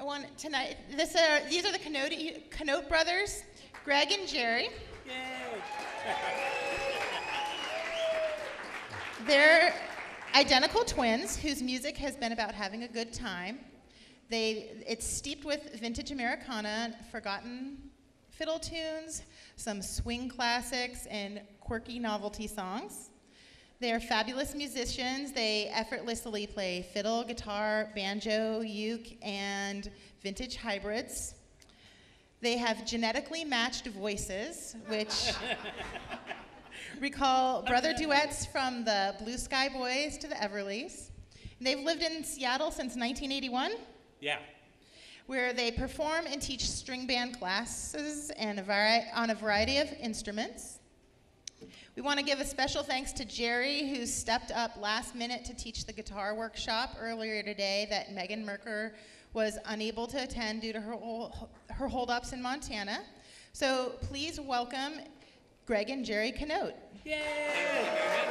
I want tonight. These are the Canote Brothers, Greg and Jerry. Yay! They're identical twins whose music has been about having a good time. It's steeped with vintage Americana, forgotten fiddle tunes, some swing classics, and quirky novelty songs. They are fabulous musicians. They effortlessly play fiddle, guitar, banjo, uke, and vintage hybrids. They have genetically matched voices, which recall brother duets from the Blue Sky Boys to the Everlys. And they've lived in Seattle since 1981. Yeah. Where they perform and teach string band classes and on a variety of instruments. We want to give a special thanks to Jerry, who stepped up last minute to teach the guitar workshop earlier today that Megan Merker was unable to attend due to her holdups in Montana. So please welcome Greg and Jerry Canote. Yay!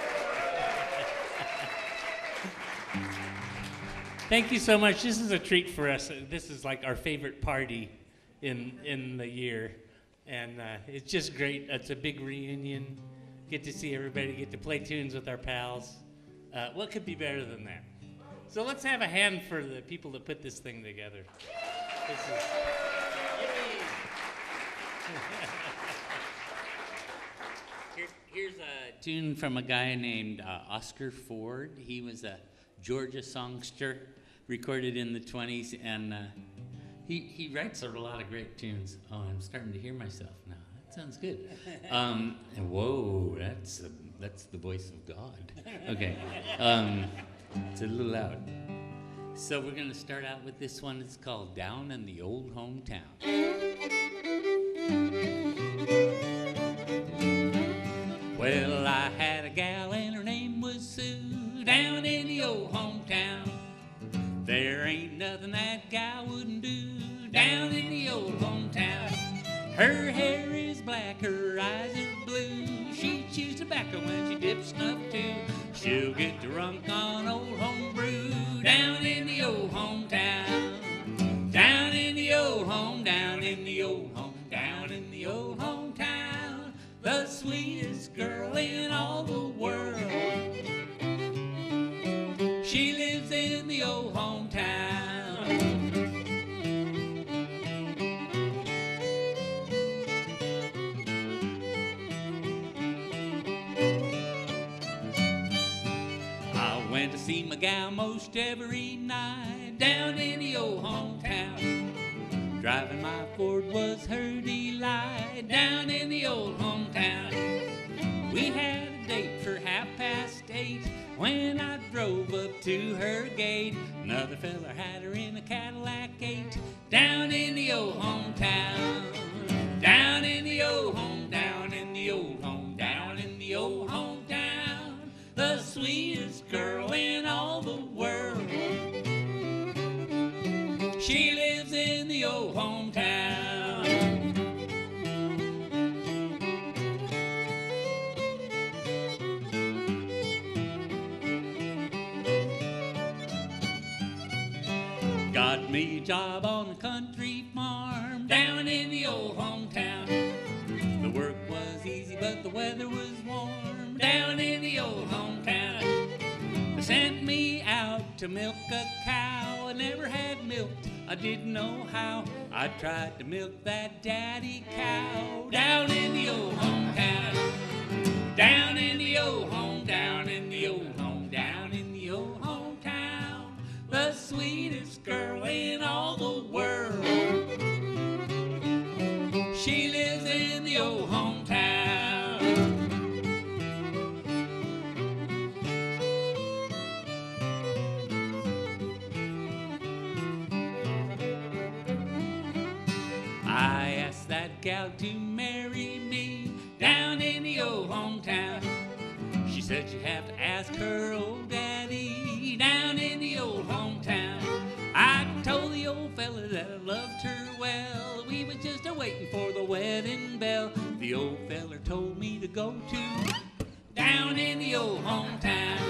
Thank you so much. This is a treat for us. This is like our favorite party in the year. And it's just great. It's a big reunion. Get to see everybody, get to play tunes with our pals. What could be better than that? So let's have a hand for the people that put this thing together. Here's a tune from a guy named Oscar Ford. He was a Georgia songster, recorded in the 20s, and he writes a lot of great tunes. Oh, I'm starting to hear myself now. That sounds good. And whoa, that's the voice of God. Okay, it's a little loud. So we're gonna start out with this one. It's called "Down in the Old Hometown." Well, I had a gal and her name was Sue, down in the old hometown. There ain't nothing that gal wouldn't do, down in the old hometown. Her hair is black, her eyes are blue. She chews tobacco when she dips snuff too. She'll get drunk on old home brew, down in the old hometown. Down in the old home, down in the old home, down in the old hometown. The sweetest girl in all the world. She lives in the old hometown. I went to see my gal most every night, down in the old hometown. Driving my Ford was her delight, down in the old hometown. We had a date for 8:30 when I drove up to her gate. Another fella had her in a Cadillac 8, down in the old hometown. Down in the old home, down in the old home, down in the old hometown. The sweetest girl in all the world. She lives in the old hometown. Got me a job on a country farm, down in the old hometown. The work was easy, but the weather was warm, down in the old hometown. They sent me out to milk a cow. I never had milked, I didn't know how. I tried to milk that daddy cow, down in the old hometown. Down in the old home, down in the old home, down in the old hometown. The sweetest girl in all the world. She lives in the old hometown. I asked that gal to marry me, down in the old hometown. She said she'd have to ask her old daddy, down in the old hometown. I told the old fella that I loved her well. We was just a-waiting for the wedding bell. The old fella told me to go to down in the old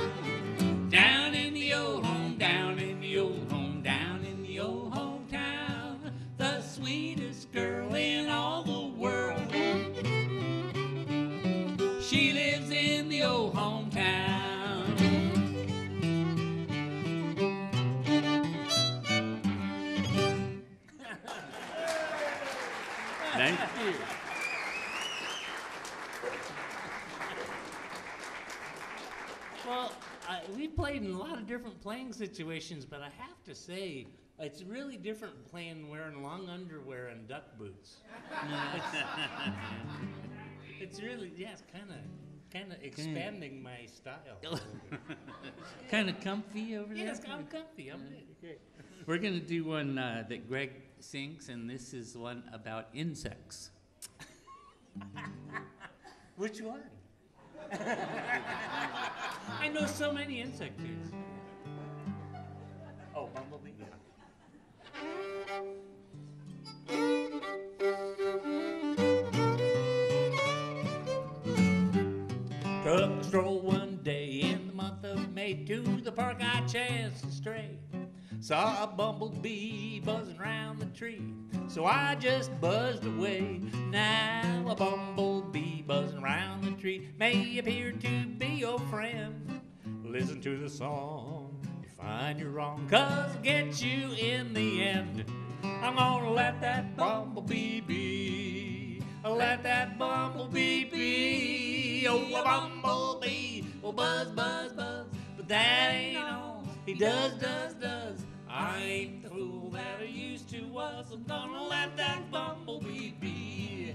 hometown. Down in the old home, down in the old home, down in the old hometown. Thank you. Well, we played in a lot of different playing situations, but I have to say, it's really different playing wearing long underwear and duck boots. It's really, yeah, it's kind of expanding my style. Kind of comfy over there? Yes, I'm comfy. I'm good. We're going to do one that Greg sings, and this is one about insects. Which one? I know so many insect tunes. Oh, Bumblebee? Took a stroll one day in the month of May to the park I chanced to stray. Saw a bumblebee buzzing round the tree, so I just buzzed away. Now a bumblebee buzzing round the tree may appear to be your friend. Listen to the song, you find you're wrong, 'cause it gets you in the end. I'm gonna let that bumblebee be. Let that bumblebee be. Oh, a bumblebee will buzz, buzz, buzz, but that ain't all he does. I ain't the fool that I used to was. I'm gonna let that bumblebee be.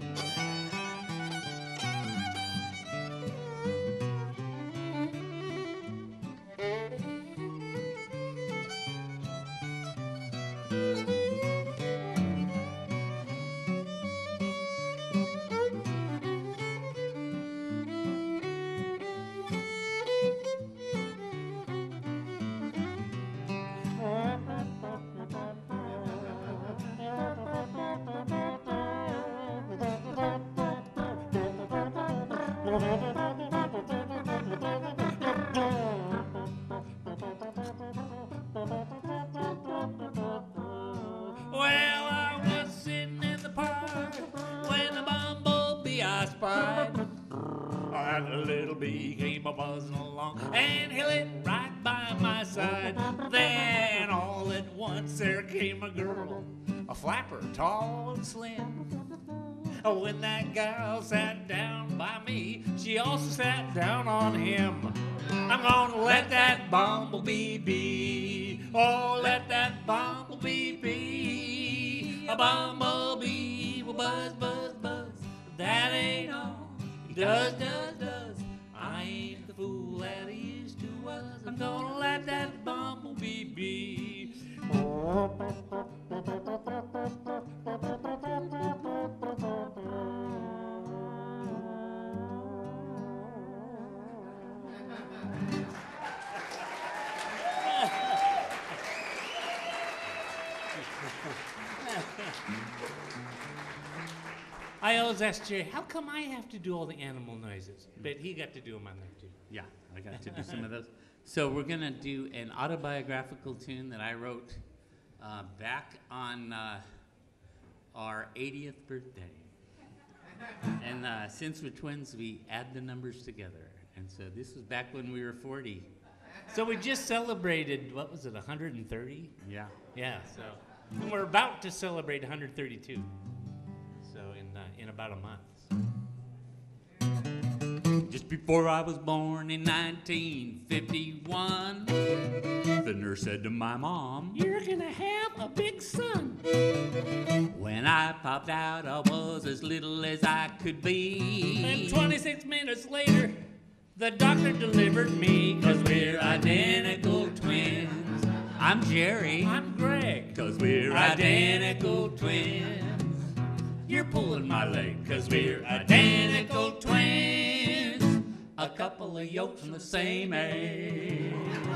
Well, I was sitting in the park when the bumblebee I spied. And a little bee came a-buzzing along, and he lit right by my side. Then all at once there came a girl, a flapper, tall and slim. When that gal sat down by me, she also sat down on him. I'm gonna let that bumblebee be. Oh, let that bumblebee be. A bumblebee will buzz, buzz, buzz. That ain't all he does. I ain't the fool that he used to was. I'm gonna let that bumblebee be. I always asked Jerry, how come I have to do all the animal noises? But he got to do them on there too. Yeah, I got to do some of those. So we're going to do an autobiographical tune that I wrote back on our 80th birthday. And since we're twins, we add the numbers together. And so this was back when we were 40. So we just celebrated, what was it, 130? Yeah. Yeah, so and we're about to celebrate 132. So in about a month. Just before I was born in 1951, the nurse said to my mom, "You're gonna have a big son." When I popped out, I was as little as I could be. And 26 minutes later, the doctor delivered me, 'cause we're identical twins. I'm Jerry. I'm Greg. 'Cause we're identical twins. You're pulling my leg, 'cause we're identical twins. A couple of yolks from the same egg.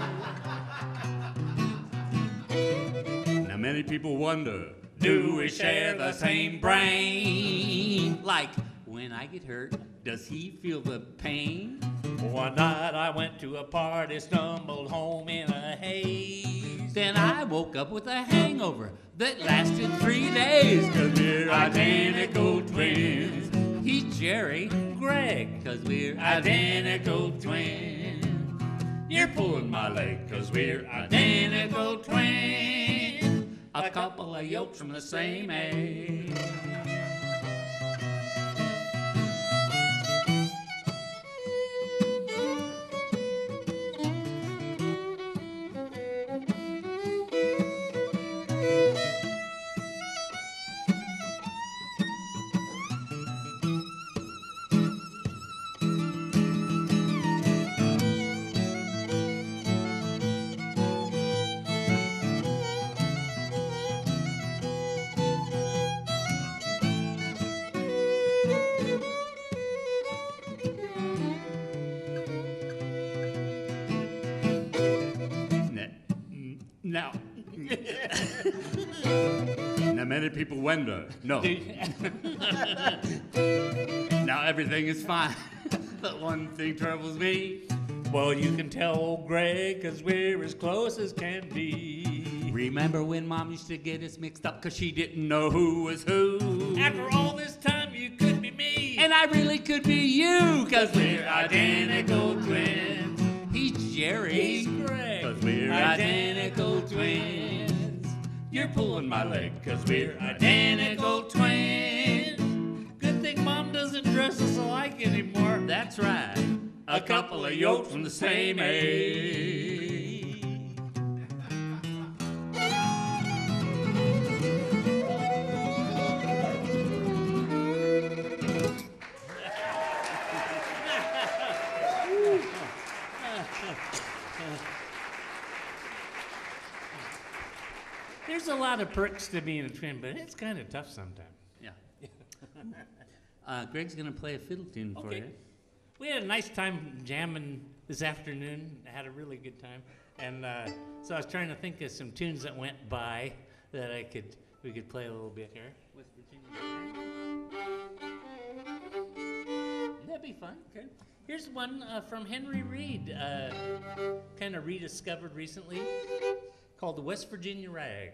Now many people wonder, do we share the same brain? Like, when I get hurt, does he feel the pain? One night I went to a party, stumbled home in a haze. Then I woke up with a hangover that lasted 3 days. 'Cause we're identical twins. He's Jerry, Greg. 'cause we're identical twins. You're pulling my leg, 'cause we're identical twins. A couple of yolks from the same egg. Now many people wonder. No. Now everything is fine. But one thing troubles me. Well, you can tell old Greg, 'cause we're as close as can be. Remember when Mom used to get us mixed up 'cause she didn't know who was who? After all this time, you could be me. And I really could be you 'cause we're identical twins. He's Jerry. He's Greg. 'Cause we're identical twins. You're pulling my leg 'cause we're identical twins. Good thing Mom doesn't dress us alike anymore. That's right. A couple of yolks from the same egg. There's a lot of perks to being a twin, but it's kind of tough sometimes. Yeah. Greg's gonna play a fiddle tune for you. We had a nice time jamming this afternoon. I had a really good time, and so I was trying to think of some tunes that went by that we could play a little bit here. West Virginia. That'd be fun. Okay. Here's one from Henry Reed, kind of rediscovered recently, called the West Virginia Rag.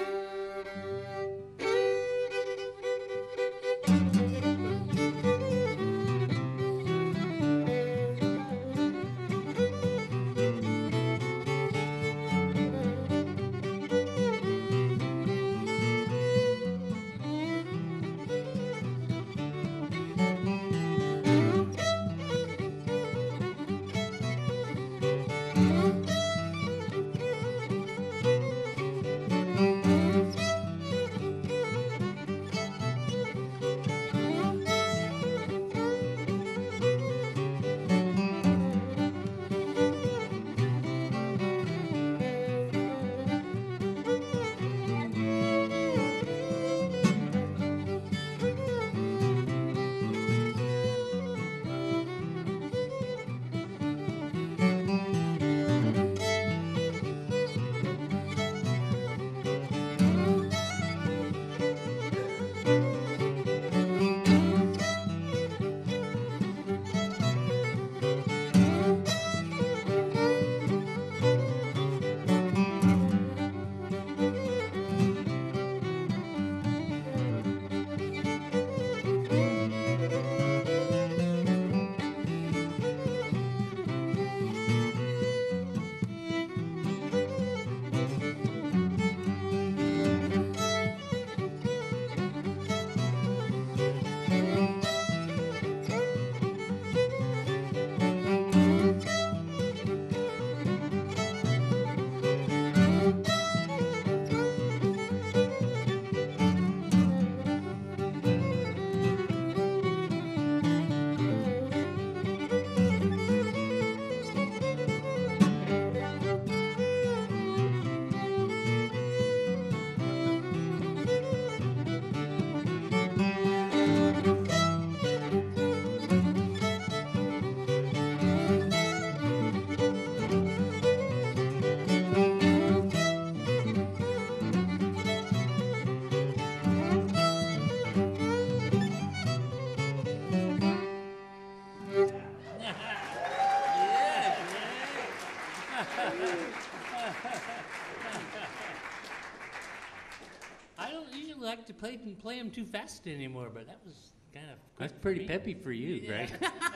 I don't usually like to play them too fast anymore, but that was kind of That's pretty peppy for you, Greg.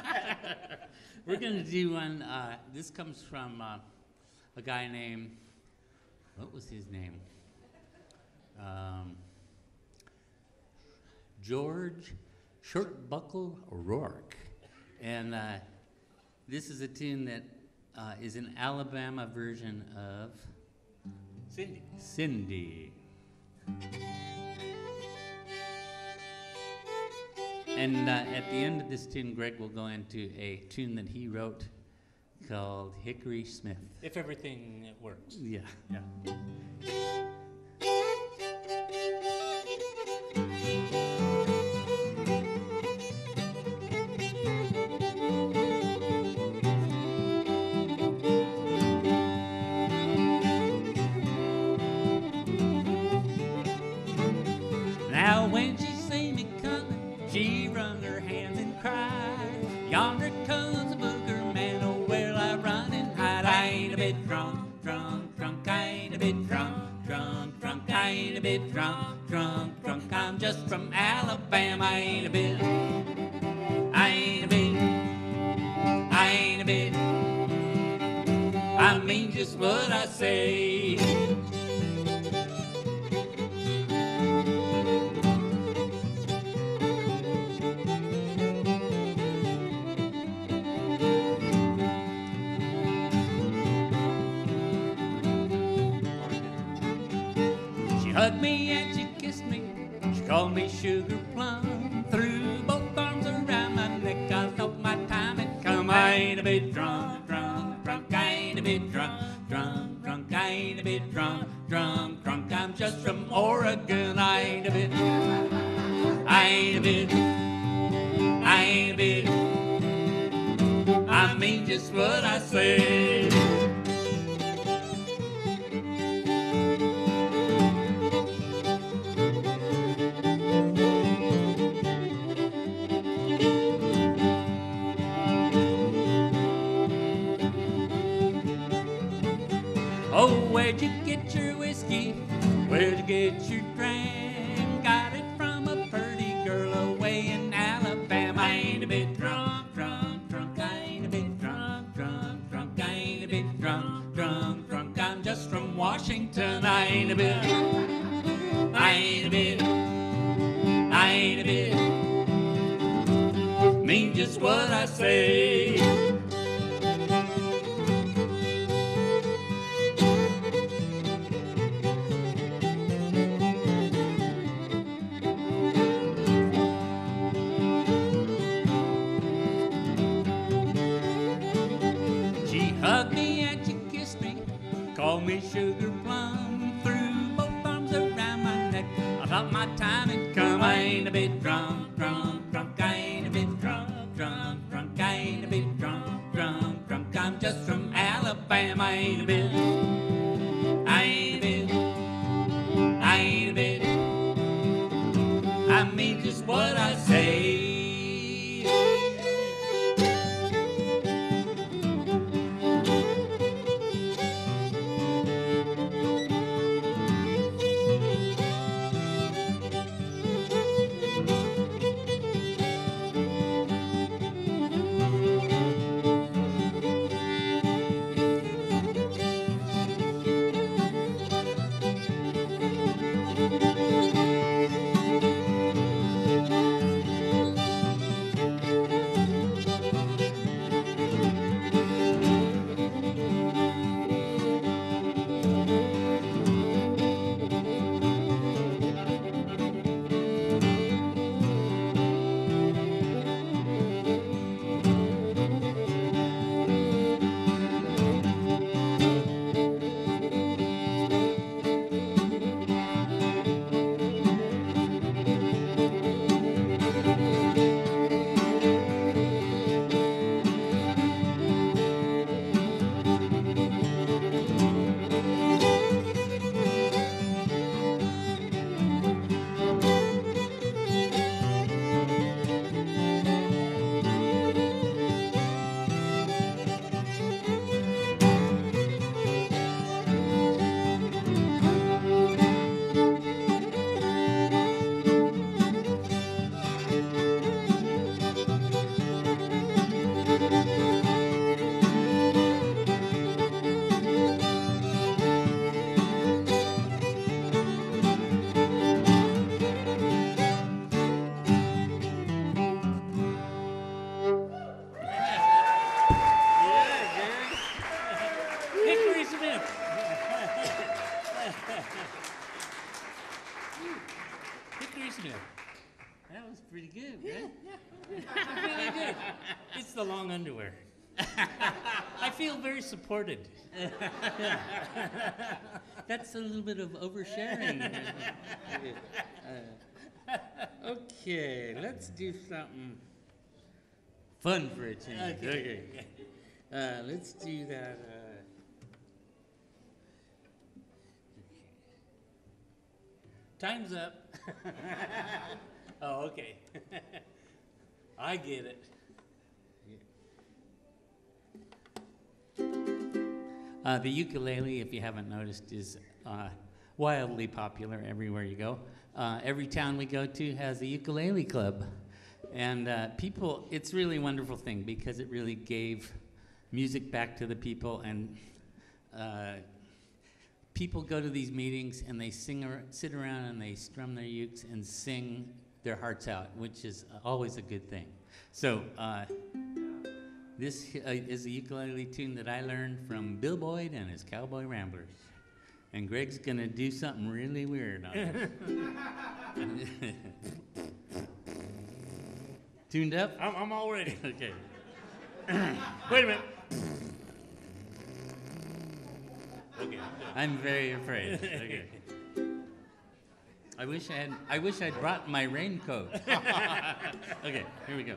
We're going to do one. This comes from a guy named, what was his name? George Shortbuckle O'Rourke. And this is a tune that is an Alabama version of Cindy. And at the end of this tune, Greg will go into a tune that he wrote called Hickory Smith. If everything works. Yeah. Now when she seen me coming, she wrung her hands and cried, yonder comes a booger man, oh where I run and hide. I ain't a bit drunk, drunk, drunk, I ain't a bit drunk, drunk, drunk, I ain't a bit drunk, drunk, drunk, I'm just from Alabama. I ain't a bit, I ain't a bit, I ain't a bit, I mean just what I say. She hugged me and she kissed me, she called me sugar plum, threw both arms around my neck, I thought my time had come. I ain't a bit drunk, drunk, drunk, I ain't a bit drunk, drunk, drunk, I ain't a bit drunk, drunk, drunk, I'm just from Oregon. I ain't a bit, I ain't a bit, I ain't a bit, I mean just what I say. Oh, where'd you get your whiskey? Where'd you get your dram? Got it from a pretty girl away in Alabama. I ain't a bit drunk, drunk, drunk, I ain't a bit drunk, drunk, drunk, I ain't a bit drunk, drunk, drunk, I'm just from Washington. I ain't a bit, I ain't a bit, I ain't a bit, mean just what I say. Hugged me and she kissed me, called me sugar plum, threw both arms around my neck, I thought my time had come. I ain't a bit drunk, drunk, drunk, I ain't a bit drunk, drunk, drunk, I ain't a bit drunk, drunk, drunk, I'm just from Alabama. I ain't a bit, I ain't a bit, I ain't a bit, I mean just what I say. That was pretty good, right? Yeah. Really good. It's the long underwear. I feel very supported. That's a little bit of oversharing. Okay, let's do something fun for a change. Okay. Let's do that. Time's up. Oh, okay. I get it. The ukulele, if you haven't noticed, is wildly popular everywhere you go. Every town we go to has a ukulele club. And people, it's really a wonderful thing because it really gave music back to the people. And people go to these meetings and they sit around and they strum their ukes and sing their hearts out, which is always a good thing. So this is a ukulele tune that I learned from Bill Boyd and his Cowboy Ramblers. And Greg's gonna do something really weird on it. Tuned up? I'm all ready. Okay. Wait a minute. Okay. I'm very afraid. Okay. I wish I'd brought my raincoat. Okay, here we go.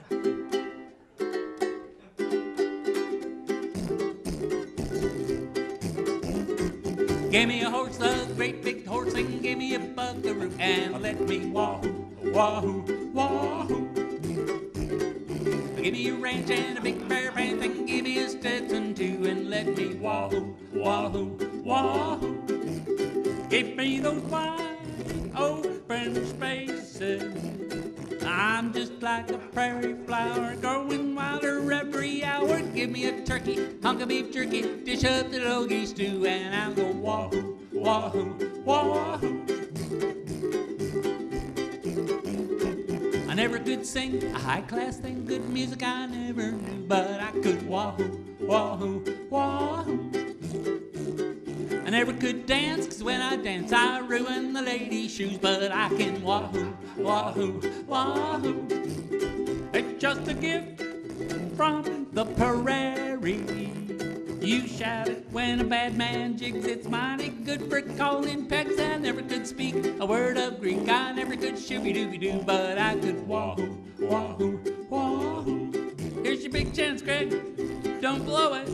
Give me a horse, a great big horse, and give me a buckaroo, and let me wahoo, wahoo, wahoo. Give me a ranch and a big pair of pants, and give me a Stetson too, and let me wahoo, wahoo, wahoo. Give me those wide open spaces. I'm just like a prairie flower, growing wilder every hour. Give me a turkey, hunk of beef jerky, dish up the logie stew, and I'll go wahoo, wahoo, wahoo. I never could sing a high-class thing, good music I never knew, but I could wahoo, wahoo, wahoo. I never could dance, 'cause when I dance I ruin the lady's shoes, but I can wahoo, wahoo, wahoo. It's just a gift from the prairie. You shout it when a bad man jigs, it's mighty good for calling pegs. I never could speak a word of Greek, I never could shooby-dooby-doo, but I could wahoo, wahoo, wahoo. Here's your big chance, Greg, don't blow it.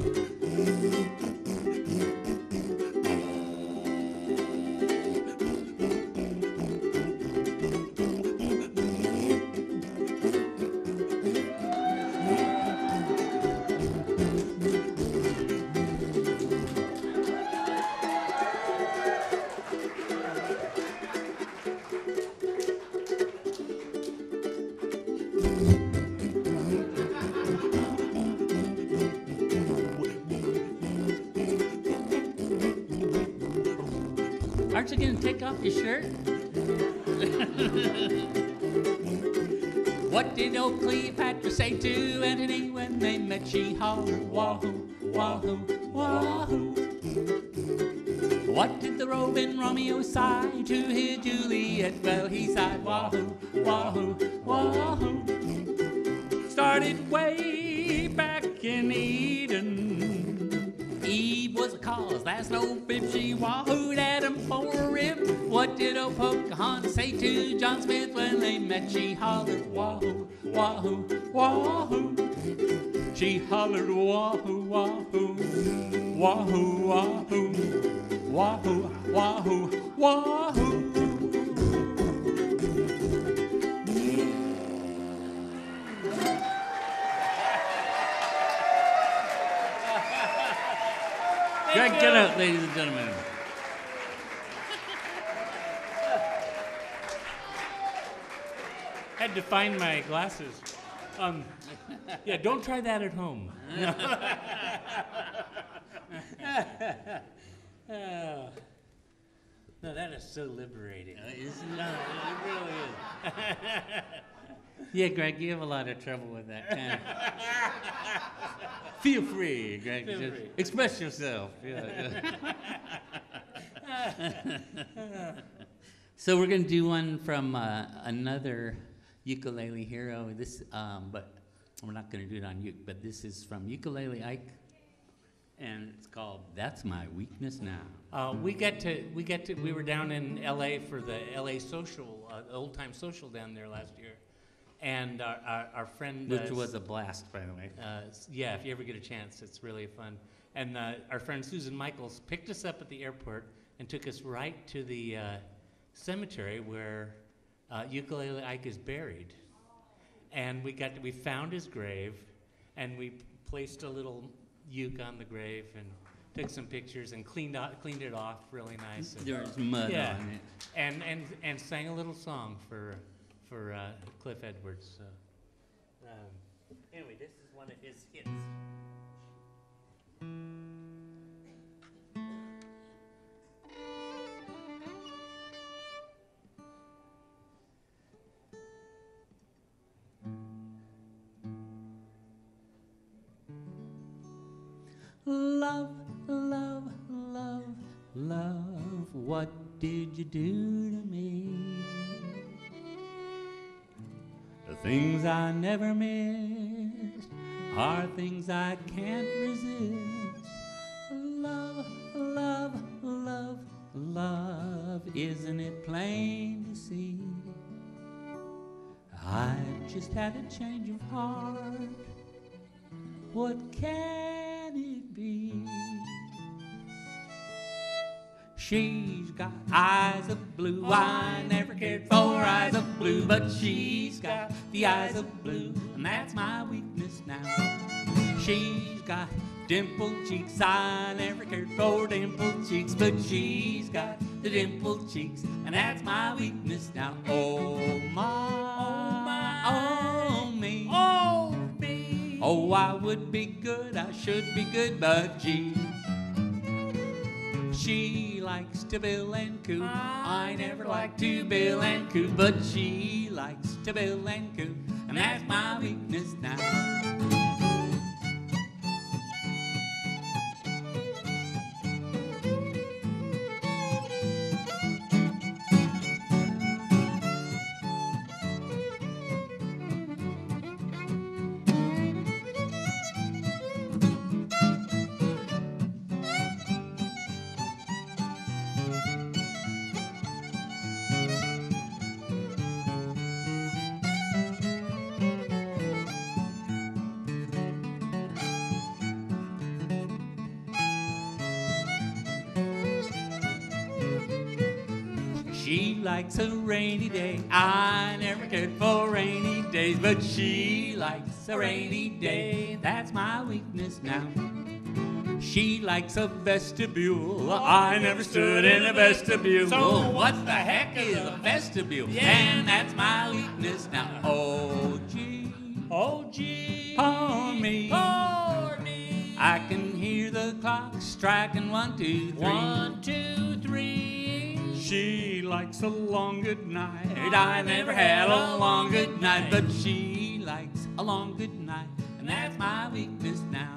Aren't you going to take off your shirt? What did old Cleopatra say to Antony when they met? She hollered, wahoo, wahoo, wahoo. What did the roving Romeo sigh to his Juliet? Well, he sighed, wahoo, wahoo, wahoo. Started way back in Eden. Eve was the cause, that's no fib. She wahooed Adam for a rib. What did old Pocahontas say to John Smith when they met? She hollered, wahoo, wahoo, wahoo. She hollered, wahoo, wahoo, wahoo, wahoo, wahoo, wahoo, wahoo. Greg Canote, ladies and gentlemen. Had to find my glasses. Yeah, don't try that at home. No, that is so liberating. Isn't it? It really is. Yeah, Greg, you have a lot of trouble with that kind of. Feel free, Greg. Feel Just free. express yourself. Yeah. So we're going to do one from another ukulele hero. This, but we're not going to do it on uke. But this is from Ukulele Ike, and it's called "That's My Weakness Now." We were down in LA for the LA social, Oldtime social down there last year. And our friend... Which was a blast, by the way. Yeah, if you ever get a chance, it's really fun. And our friend Susan Michaels picked us up at the airport and took us right to the cemetery where Ukulele Ike is buried. And we found his grave, and we placed a little uke on the grave and took some pictures and cleaned it off really nice. There was mud Yeah, on it. and sang a little song for Cliff Edwards. So. Anyway, this is one of his hits. Love, love, love, love, what did you do to me? The things I never missed are things I can't resist. Love, love, love, love, isn't it plain to see? I've just had a change of heart. What can it be? She's got eyes of blue. I never cared for eyes of blue, but she's got the eyes of blue, and that's my weakness now. She's got dimpled cheeks. I never cared for dimpled cheeks, but she's got the dimpled cheeks, and that's my weakness now. Oh my, oh me, oh me. Oh, I would be good, I should be good, but gee, she likes to bill and coo. I never liked to bill and coo, but she likes to bill and coo, and that's my weakness now. She likes a rainy day. I never cared for rainy days, but she likes a rainy day. That's my weakness now. She likes a vestibule. I never stood in a vestibule. So what the heck is a vestibule? And that's my weakness now. Oh gee, poor me, poor me. I can hear the clock striking 1, 2, 3. 1, 2, 3. She likes a long good night. I never had a long good night, but she likes a long good night, and that's my weakness now.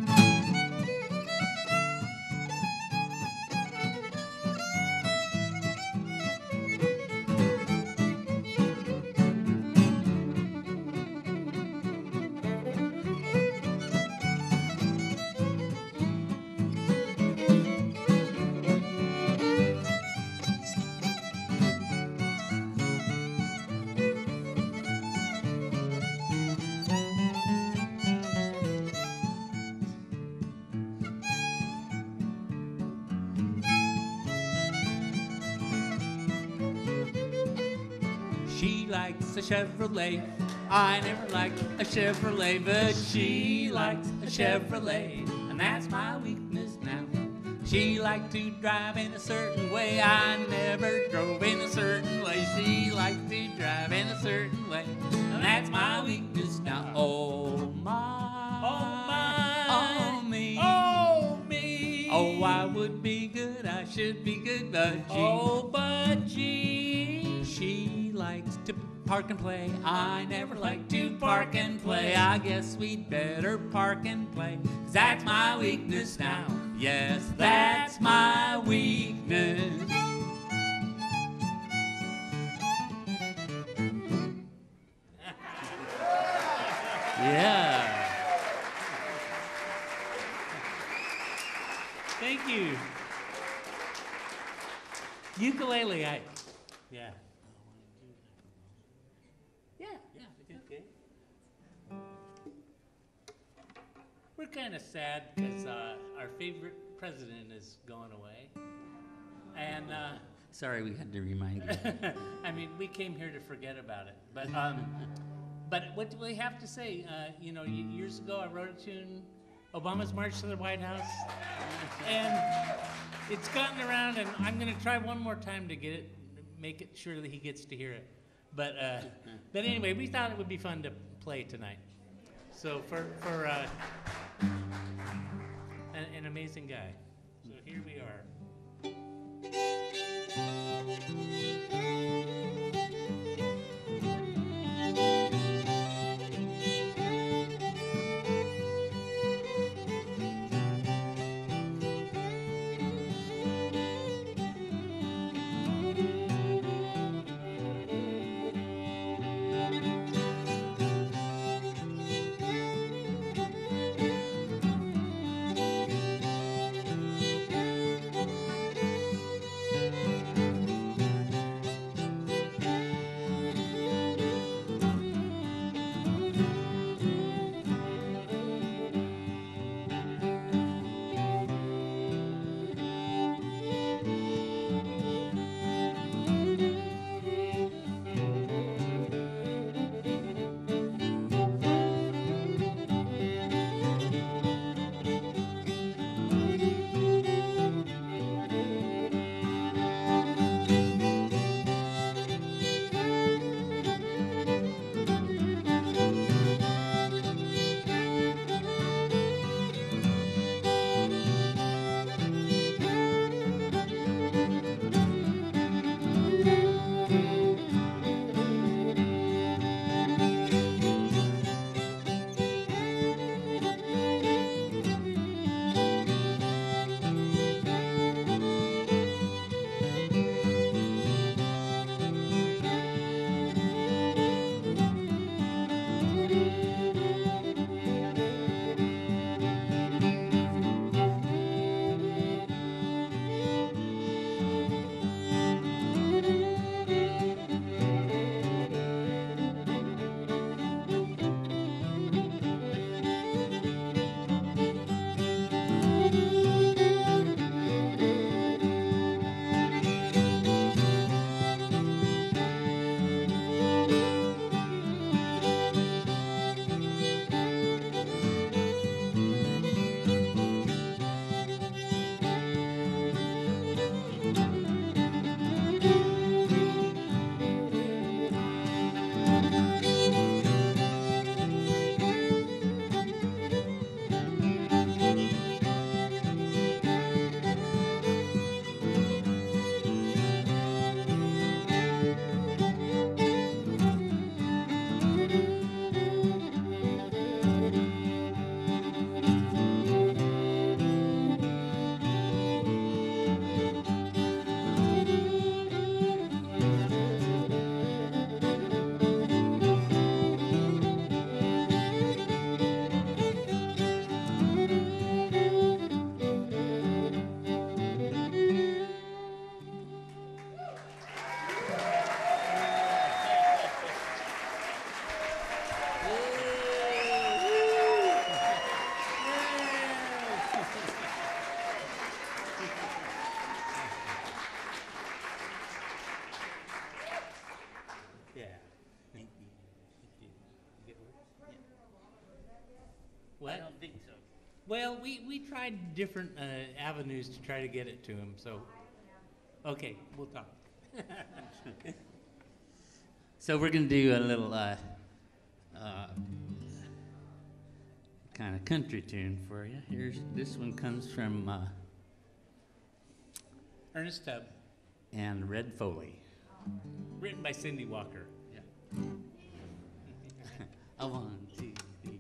She likes a Chevrolet. I never liked a Chevrolet, but she likes a Chevrolet, and that's my weakness now. She liked to drive in a certain way. I never drove in a certain way. She likes to drive in a certain way, and that's my weakness now. Oh my, oh my, oh me, oh me. Oh, I would be good, I should be good, but gee, oh, but gee, she likes to park and play. I never like to park and play. I guess we'd better park and play, 'cause that's my weakness now. Yes, that's my weakness. Yeah. Thank you. Ukulele, yeah. Yeah, okay. We're kind of sad because our favorite president is going away. And Sorry we had to remind you. I mean, we came here to forget about it. But what do we have to say? You know, years ago I wrote a tune, Obama's March to the White House, and it's gotten around, and I'm going to try one more time to get it, make it sure that he gets to hear it. But anyway, we thought it would be fun to play tonight. So for an amazing guy. So here we are. What? I don't think so. Well, we tried different avenues to try to get it to him, so, okay, we'll talk. So we're going to do a little kind of country tune for you. This one comes from Ernest Tubb, and Red Foley. written by Cindy Walker. Yeah. A 1, 2, 3.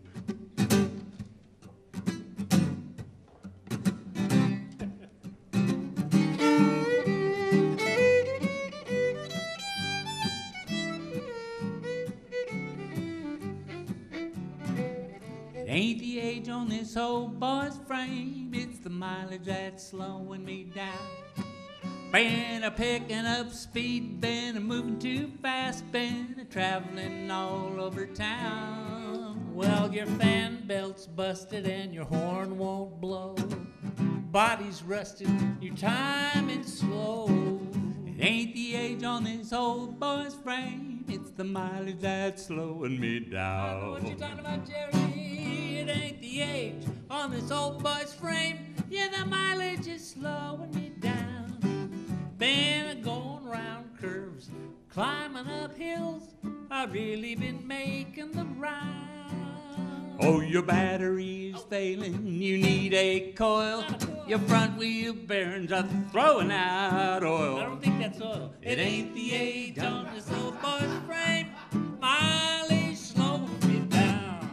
It ain't the age on this old boy's frame, it's the mileage that's slowing me down. Been a picking up speed, been a moving too fast, been a traveling all over town. Well, your fan belt's busted and your horn won't blow. Body's rusted, your timing's slow. It ain't the age on this old boy's frame, it's the mileage that's slowing me down. I know what you're talking about, Jerry. It ain't the age on this old boy's frame. Yeah, the mileage is slowing me down. Been a-going round curves, climbing up hills. I've really been making the round. Oh, your battery is failing, you need a coil. Your front wheel bearings are throwing out oil. I don't think that's oil. It ain't the age on this old boy's frame. Mileage slowing me down.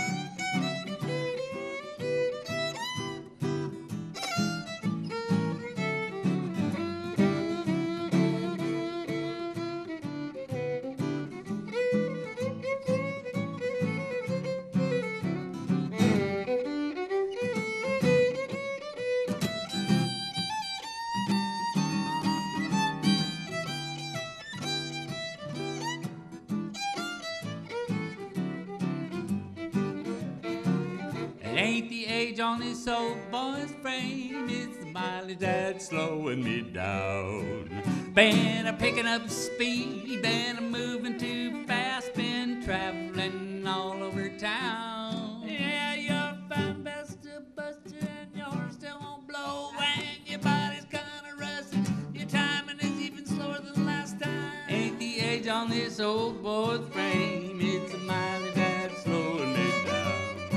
It ain't the age on this old boy's frame, it's the mileage that's slowing me down. Been a picking up speed, been a moving too fast, been traveling all over town. Yeah, you're fine, Buster, and yours still won't blow. And your body's kinda rusty. Your timing is even slower than last time. Ain't the age on this old boy's frame, it's the mileage that's slowing me down.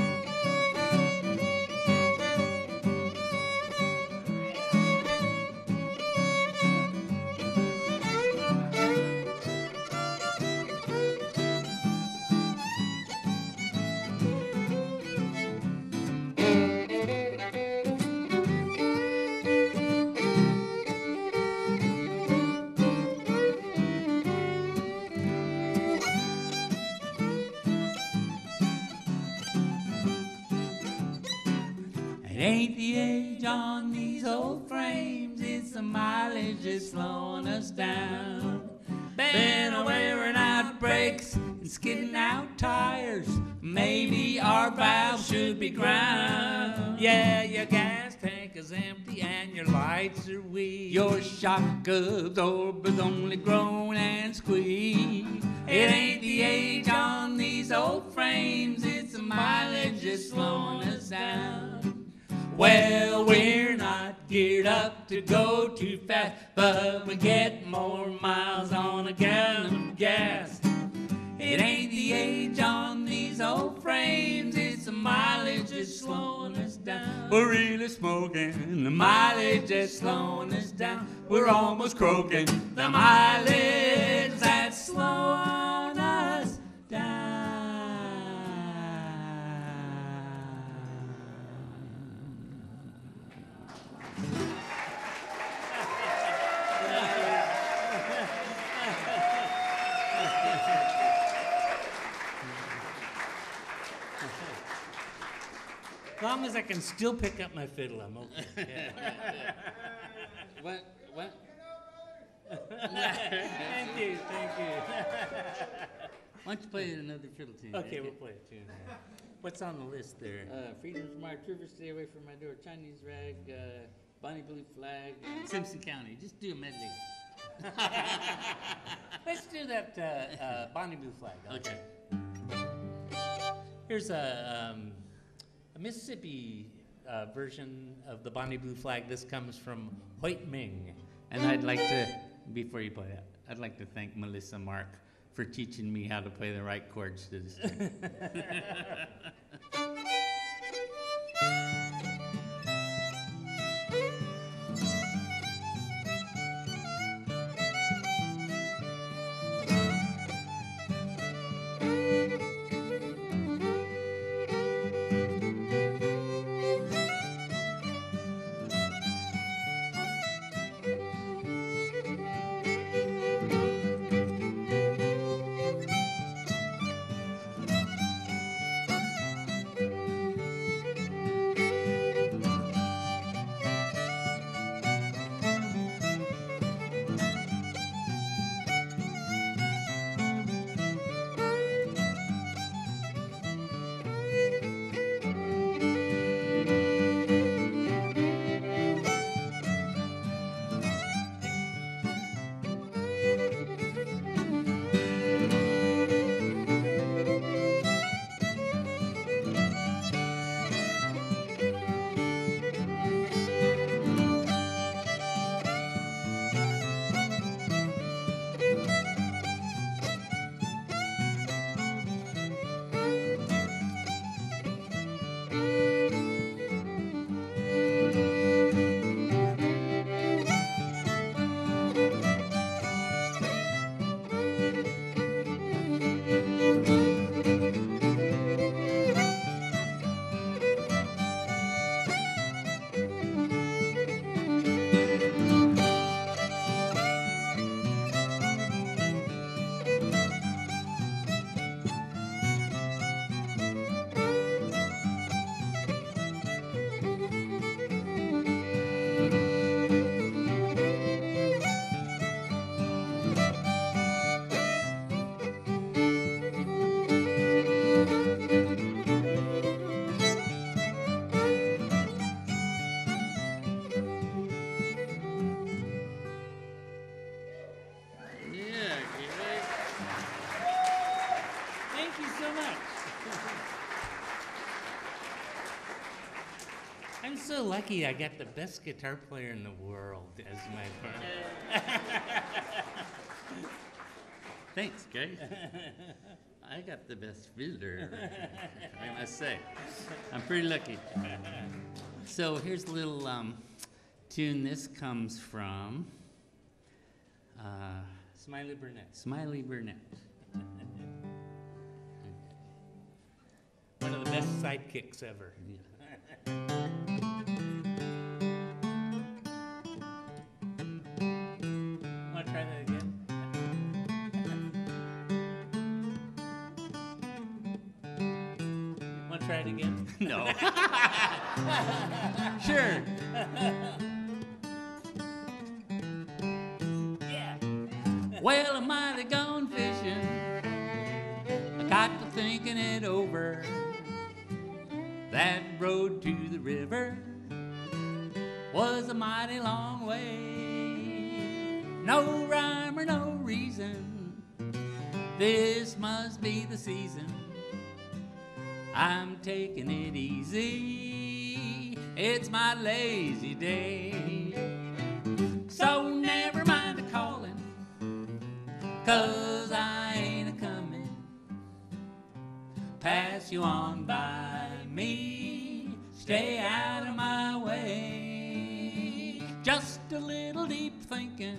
It ain't the age on these old frames, it's the mileage that's slowing us down. Been a wearing out brakes and skidding out tires, maybe our valves should be ground. Yeah, your gas tank is empty and your lights are weak. Your shock absorber's only groan and squeak. It ain't the age on these old frames, it's the mileage that's slowing us down. Well, we're not geared up to go too fast, but we get more miles on a gallon of gas. It ain't the age on these old frames, it's the mileage that's slowing us down. We're really smoking, the mileage that's slowing us down. We're almost croaking, the mileage that's slowing us down. As long as I can still pick up my fiddle, I'm okay. What? Thank you. Why don't you play another fiddle tune? Okay, we'll play a tune. What's on the list there? Freedom's March, River, Stay Away from My Door, Chinese Rag, Bonnie Blue Flag, and Simpson County. Just do a medley. Let's do that Bonnie Blue Flag. Okay. Here's a Mississippi version of the Bonnie Blue Flag. This comes from Hoyt Ming. And I'd like to, before you play it, I'd like to thank Melissa Mark for teaching me how to play the right chords to this tune. lucky I got the best guitar player in the world as my partner. Thanks, Gary. I got the best fiddler, I must say. I'm pretty lucky. So here's a little tune. This comes from Smiley Burnett. Smiley Burnett. One of the best sidekicks ever. Want to try that again? Want to try it again? No. Sure. Yeah. Well, I might have gone fishing. I got to thinking it over. That road to the river was a mighty long way. No rhyme or no reason. This must be the season. I'm taking it easy. It's my lazy day. So never mind the calling, 'cause I ain't a-coming. Pass you on by me. Stay out of my way. Just a little deep thinking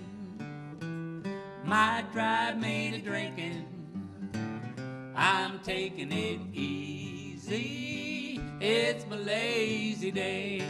might drive me to drinking. I'm taking it easy. It's my lazy day.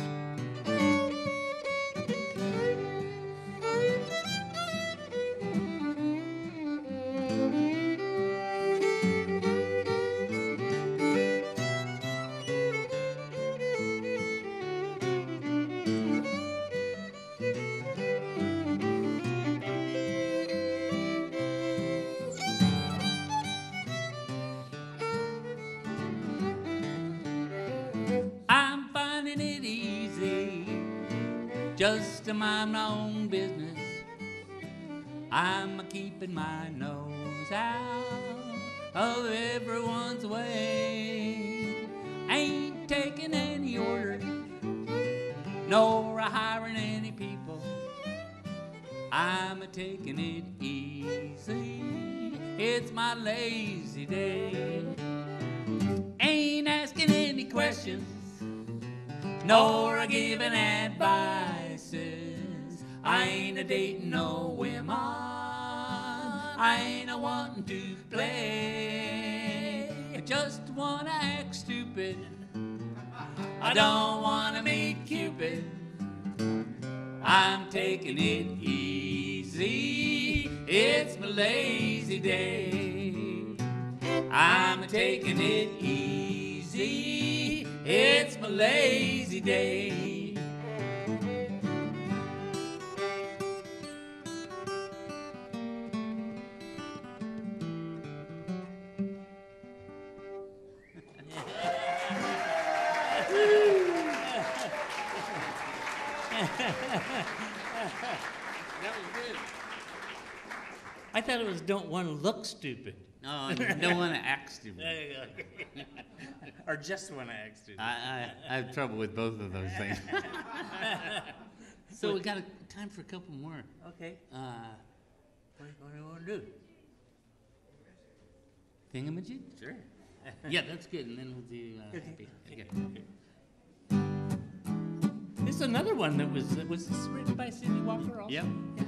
Just to mind my own business, I'm keeping my nose out of everyone's way. Ain't taking any orders, nor hiring any people. I'm taking it easy. It's my lazy day. Ain't asking any questions, nor giving advices. I ain't a dating no women. I ain't a wanting to play. I just wanna act stupid. I don't wanna meet Cupid. I'm taking it easy. It's my lazy day. I'm taking it easy. It's my lazy day. That was good. I thought it was don't want to look stupid. No, don't want to act stupid. There you go. Or just want to act stupid. I have trouble with both of those things. So we got time for a couple more. Okay. What do you want to do? Thingamajig? Sure. Yeah, that's good. And then we'll do happy. Okay. This is another one that was this written by Cindy Walker also? Yep. Yeah.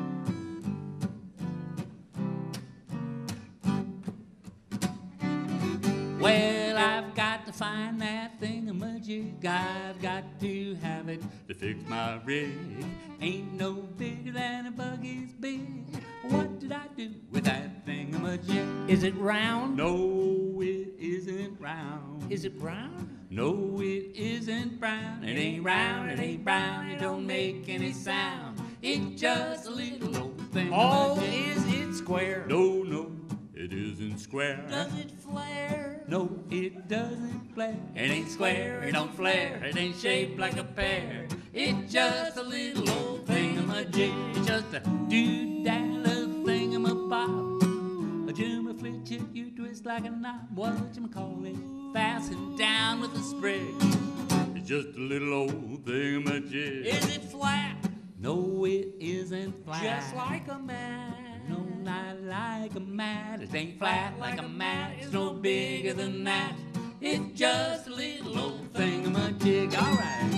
Well, I've got to find that thingamajig. I've got to have it to fix my rig. Ain't no bigger than a bug is big. What did I do with that thingamajig? Is it round? No, it isn't round. Is it brown? No, it isn't brown. It ain't round, it ain't brown. It don't make any sound. It's just a little old thing. Oh, is it square? No, no, it isn't square. Does it flare? No, it doesn't flare. It ain't square, it don't flare. It ain't shaped like a pear. It's just a little old thingamajig. It's just a doodad thingamabob. A jimmy flitch hit you twist like a knot. What you call it? Fastened down with a sprig. It's just a little old thingamajig. Is it flat? No, it isn't flat. Just like a mat. No, not like a mat. It ain't flat like a mat. It's no bigger than that. It's just a little old thingamajig. All right.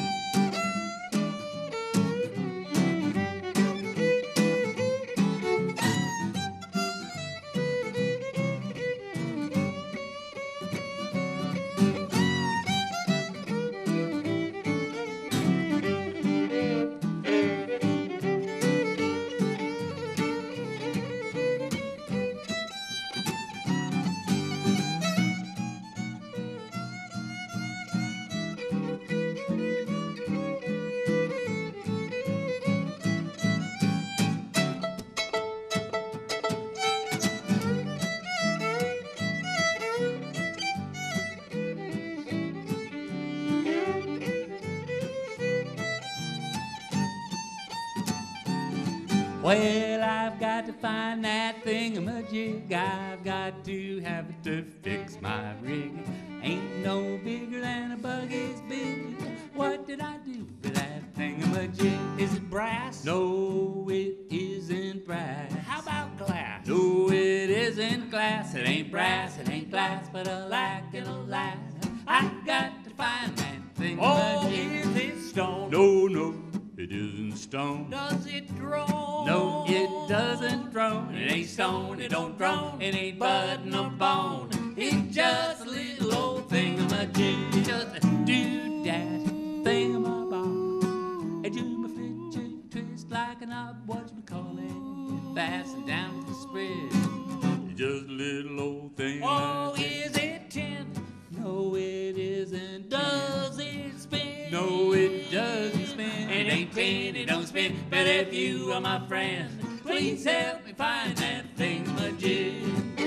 Well, I've got to find that thingamajig. I've got to have it to fix my rig. Ain't no bigger than a bug is big. What did I do with that thingamajig? Is it brass? No, it isn't brass. How about glass? No, it isn't glass. It ain't brass, it ain't glass, but alack and alas, I've got to find that thingamajig. Oh, is it stone? No, no, it isn't stone. Does it drone? No, it doesn't drone. It ain't stone, it don't drone. It ain't bud nor bone. It's just a little old thingamajig. Just a doodad thingamabob. A jumaflitch twist like a knob. What you call it? Fasten down with the spread. It's just a little old thingamajig. Oh, is it tin? No, it isn't. Does it spin? No, it doesn't spin. It ain't tin, it don't spin. But if you are my friend, please help me find that thingamajig.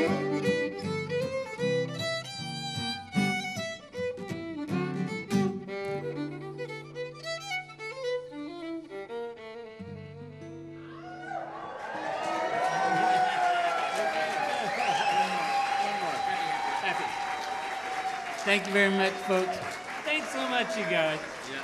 Thank you very much, folks. Thanks so much, you guys.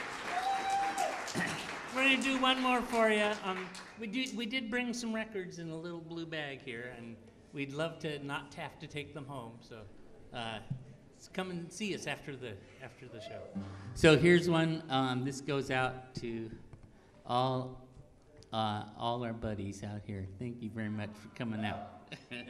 We're gonna do one more for you. We did bring some records in a little blue bag here, and we'd love to not have to take them home. So, come and see us after the show. So here's one. This goes out to all our buddies out here. Thank you very much for coming out.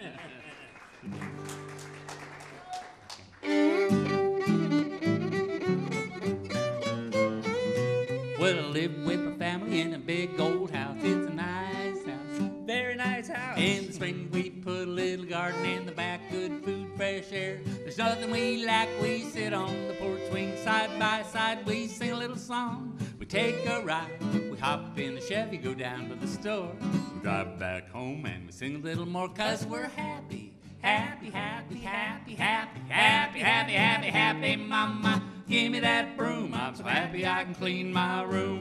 Well, I live with my family in a big old house. It's a nice house. Very nice house. In the spring we put a little garden in the back, good food, fresh air. There's nothing we lack. We sit on the porch swing side by side. We sing a little song. We take a ride. We hop in the Chevy, go down to the store. We drive back home and we sing a little more 'cause we're happy. Happy, happy, happy, happy, happy, happy, happy, happy, mama. Give me that broom. I'm so happy I can clean my room.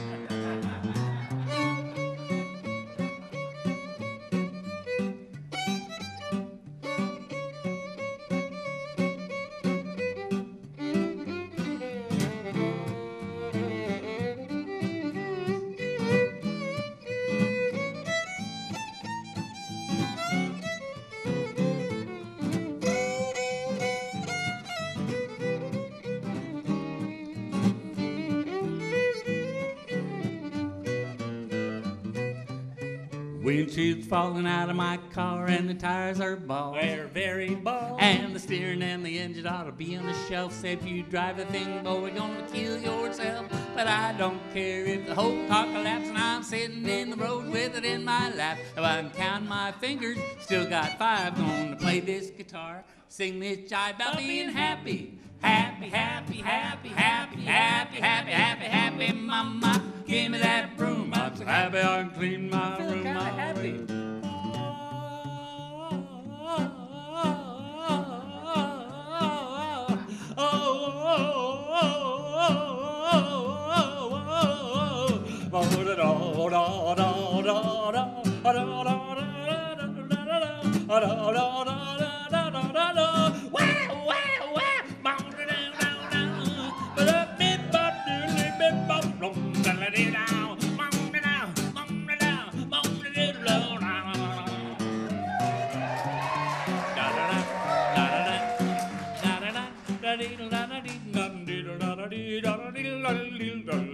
Windshield's falling out of my car and the tires are bald. We're very bald. And the steering and the engine ought to be on the shelf. Say if you drive the thing, boy, you're gonna kill yourself. But I don't care if the whole car collapses and I'm sitting in the road with it in my lap. If I'm counting my fingers, still got 5. Gonna play this guitar, sing this jive about being happy. Happy, happy, happy, happy, happy, happy, happy, happy, mama. Give me that broom. I'm so happy I can clean my room. Kinda happy.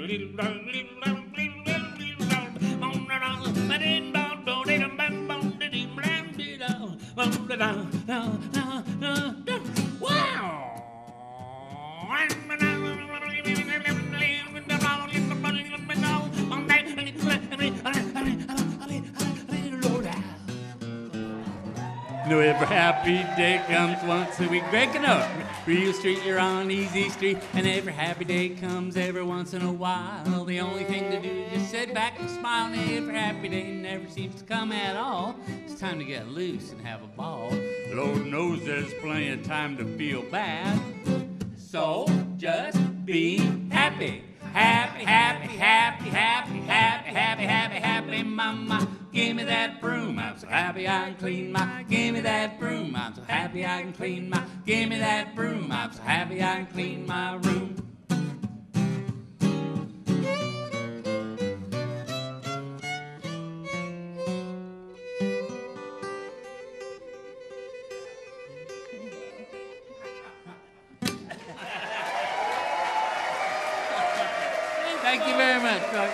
No, every happy day comes once a week. Breaking up. Real Street, you're on Easy Street. And every happy day comes every once in a while. The only thing to do is just sit back and smile. And every happy day never seems to come at all. It's time to get loose and have a ball. Lord knows there's plenty of time to feel bad. So just be happy. Happy, happy, happy, happy, happy, happy, happy, happy, mama. Give me that broom, I'm so happy I can clean my. Give me that broom, I'm so happy I can clean my. Give me that broom, I'm so happy I can clean my room. Thank you very much, Doug.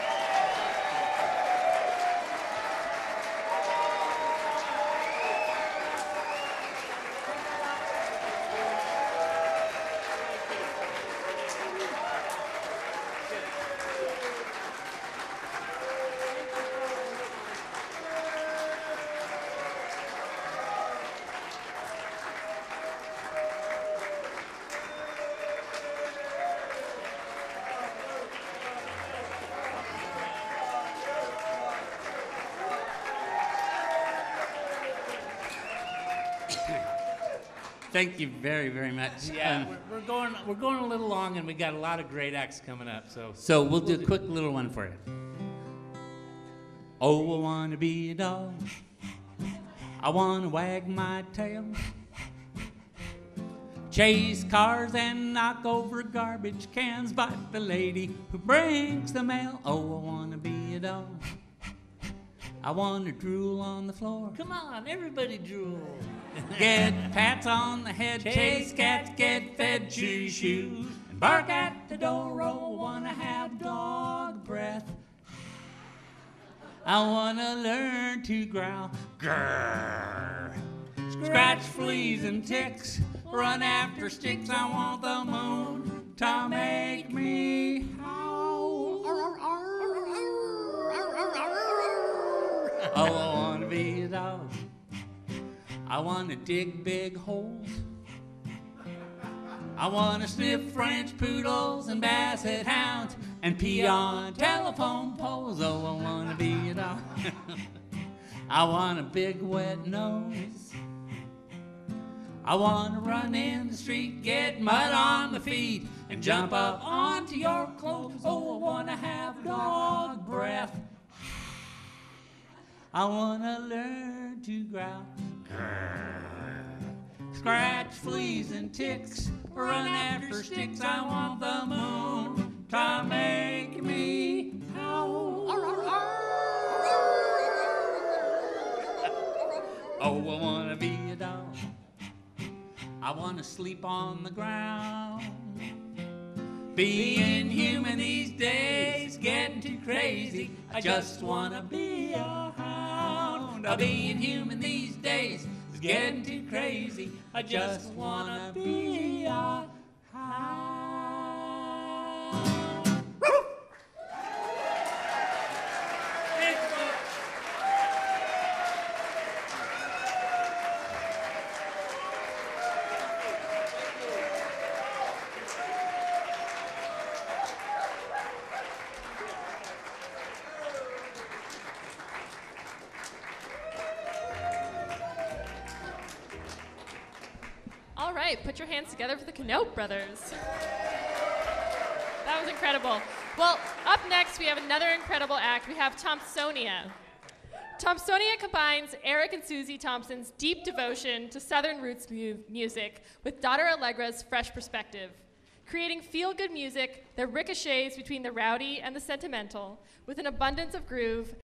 Thank you very, very much. Yeah, we're going a little long, and we got a lot of great acts coming up. So we'll do a quick little one for you. Oh, I want to be a dog. I want to wag my tail. Chase cars and knock over garbage cans. Bite the lady who brings the mail. Oh, I want to be a dog. I want to drool on the floor. Come on, everybody drool. Get pats on the head, chase cats, get fed, chew shoes, and bark at the door. Oh, wanna have dog breath. I wanna learn to growl, grrr. Scratch fleas and ticks, run after sticks. I want the moon to make me howl. Oh, I wanna be a dog. I want to dig big holes. I want to sniff French poodles and basset hounds and pee on telephone poles. Oh, I want to be a dog. I want a big wet nose. I want to run in the street, get mud on my feet, and jump up onto your clothes. Oh, I want to have dog breath. I want to learn to growl. Scratch fleas and ticks, run after sticks. I want the moon to make me howl. Oh, I want to be a dog. I want to sleep on the ground. Being human these days, getting too crazy. I just want to be a hound. Being human these days is getting too crazy. I just want to be a hound. All right, put your hands together for the Canote Brothers. That was incredible. Well, up next, we have another incredible act. We have Thompsonia. Thompsonia combines Eric and Susie Thompson's deep devotion to Southern roots music with daughter Allegra's fresh perspective, creating feel-good music that ricochets between the rowdy and the sentimental with an abundance of groove